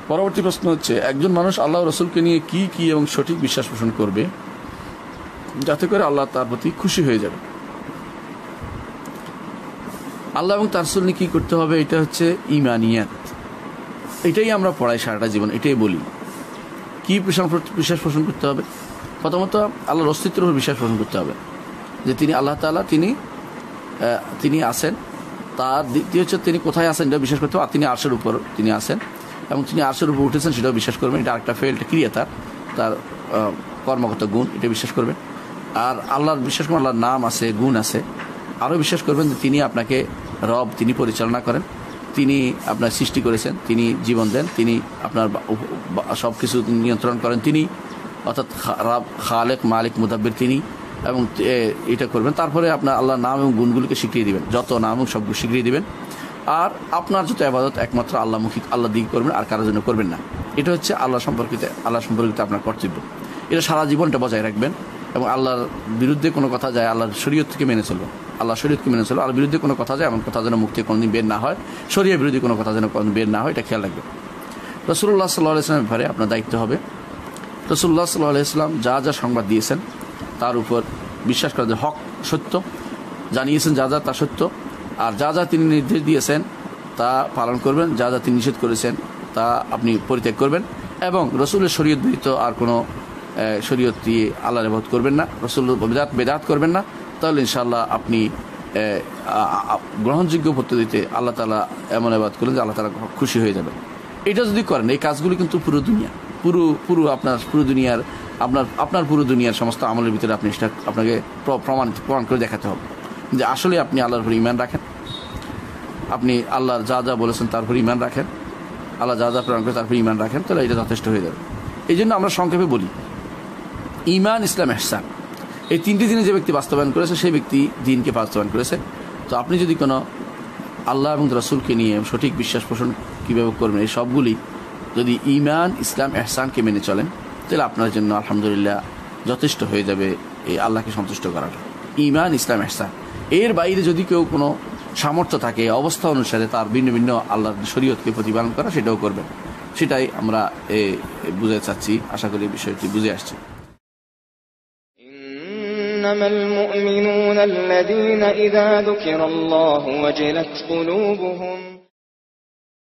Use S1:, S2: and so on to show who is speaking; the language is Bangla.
S1: পরবর্তী প্রশ্ন হচ্ছে, একজন মানুষ আল্লাহ রসুলকে নিয়ে কি কি এবং সঠিক বিশ্বাস পোষণ করবে যাতে করে আল্লাহ তার প্রতি খুশি হয়ে যাবে? আল্লাহ এবং তার রসুল নিয়ে কি করতে হবে, এটা হচ্ছে ঈমানিয়াত। এটাই আমরা পড়াই সারাটা জীবন, এটাই বলি। কি বিশ্বাস পোষণ করতে হবে? প্রথমত আল্লাহর অস্তিত্বের উপর বিশ্বাস পোষণ করতে হবে, যে তিনি আল্লাহ তাআলা, তিনি আছেন। তার দ্বিতীয় হচ্ছে তিনি কোথায় আছেন এটা বিশ্বাস করতে হবে। আর তিনি আরশের উপর তিনি আছেন এবং তিনি আরশের উপর উঠেছেন সেটাও বিশ্বাস করবেন। এটা আরেকটা ফেলটা ক্রিয়া, তার কর্মগত গুণ, এটা বিশ্বাস করবেন। আর আল্লাহর বিশ্বাস করবেন, আল্লাহর নাম আছে, গুণ আছে। আরও বিশ্বাস করবেন যে তিনি আপনাকে রব, তিনি পরিচালনা করেন, তিনি আপনার সৃষ্টি করেছেন, তিনি জীবন দেন, তিনি আপনার সব কিছু নিয়ন্ত্রণ করেন তিনি, অর্থাৎ রব, খালেক, মালিক, মুদাব্বির তিনি। এবং এটা করবেন। তারপরে আপনার আল্লাহর নাম এবং গুণগুলিকে স্বীকৃতি দিবেন, যত নাম এবং সবগুলো স্বীকৃতি দিবেন। আর আপনার যত ইবাদত একমাত্র আল্লাহমুখী, আল্লাহ দিকে করবেন, আর কারোর জন্য করবেন না। এটা হচ্ছে আল্লাহ সম্পর্কিত আপনার কর্তব্য। এটা সারা জীবনটা বজায় রাখবেন। এবং আল্লাহর বিরুদ্ধে কোনো কথা যায়, আল্লাহর শরীয়ত থেকে মেনে চলবেন, আল্লাহর শরীয়তকে মেনে চলবেন। আল্লাহর বিরুদ্ধে কোনো কথা যায়, এমন কথা যেন মুখ থেকে কোনোদিন বের না হয়, শরীয়তের বিরুদ্ধে কোনো কথা যেন কোনোদিন বের না হয়, এটা খেয়াল রাখবেন। রাসূলুল্লাহ সাল্লাল্লাহু আলাইহি ওয়াসাল্লামের ব্যাপারে আপনার দায়িত্ব হবে, রাসূলুল্লাহ সাল্লাল্লাহু আলাইহি ওয়াসাল্লাম যা যা সংবাদ দিয়েছেন তার উপর বিশ্বাস করা, যে হক সত্য জানিয়েছেন, যা যা তা সত্য। আর যা যা তিনি নির্দেশ দিয়েছেন তা পালন করবেন, যা যা তিনি নিষেধ করেছেন তা আপনি পরিত্যাগ করবেন। এবং রসুলের শরীয়ত ব্যতীত আর কোনো শরীয়ত দিয়ে আল্লাহর ইবাদত করবেন না, রসুল বেদাত করবেন না। তাহলে ইনশাআল্লাহ আপনি গ্রহণযোগ্য পদ্ধতিতে আল্লাহ তাআলা এমন ইবাদত করলেন যে আল্লাহ তাআলা খুশি হয়ে যাবেন। এটা যদি করেন, এই কাজগুলি কিন্তু পুরো দুনিয়ার সমস্ত আমলের ভিতরে আপনি আপনাকে প্রমাণ করে দেখাতে হবে যে আসলে আপনি আল্লাহর উপর ঈমান রাখেন, আপনি আল্লাহর যা যা বলেছেন তার উপর ঈমান রাখেন, আল্লাহ যা যা প্রেরণ করে তার উপর ঈমান রাখেন। তাহলে এটা যথেষ্ট হয়ে যাবে। এই জন্য আমরা সংক্ষেপে বলি, ঈমান, ইসলাম, ইহসান, এই তিনটি দিনে যে ব্যক্তি বাস্তবায়ন করেছে সেই ব্যক্তি দিনকে বাস্তবায়ন করেছে। তো আপনি যদি কোনো আল্লাহ এবং রাসূলকে নিয়ে সঠিক বিশ্বাস পোষণ কীভাবে করবেন, এই সবগুলি যদি ঈমান, ইসলাম, ইহসানকে মেনে চলেন, তাহলে আপনার জন্য আলহামদুলিল্লাহ যথেষ্ট হয়ে যাবে এই আল্লাহকে সন্তুষ্ট করাটা। ঈমান, ইসলাম, ইহসান, এর বাইরে যদি কেউ কোনো সামর্থ্য থাকে, অবস্থা অনুসারে তার ভিন্ন ভিন্ন আল্লাহর শরীয়তকে প্রতিপালন করা, সেটাও করবেন। সেটাই আমরা বুঝতে চাচ্ছি। আশা করি বিষয়টি বুঝে আসছে।
S2: ইন্নামাল মুমিনুনা আল্লাযীনা ইযা যুকিরাল্লাহু ওয়াজিলাত কুলুবুহুম